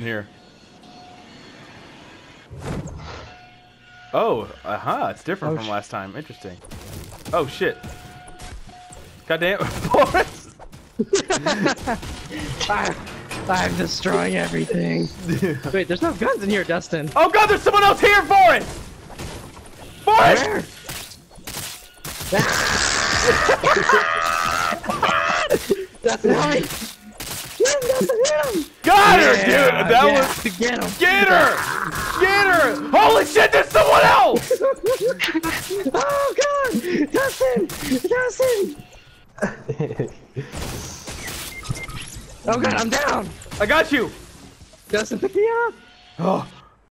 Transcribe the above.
here. Oh, it's different from last time. Interesting. Oh shit. Goddamn, Forrest! I'm destroying everything. Wait, there's no guns in here, Dustin. Oh god, there's someone else here, Forrest! Forrest! Where? Dustin, help me! Hit him, Dustin, hit him! Got her, dude! That was... Get him! Get her! Get her! Holy shit, there's someone else! Oh god! Dustin! Dustin! Oh god, I'm down! I got you! Dustin, pick me up! Oh,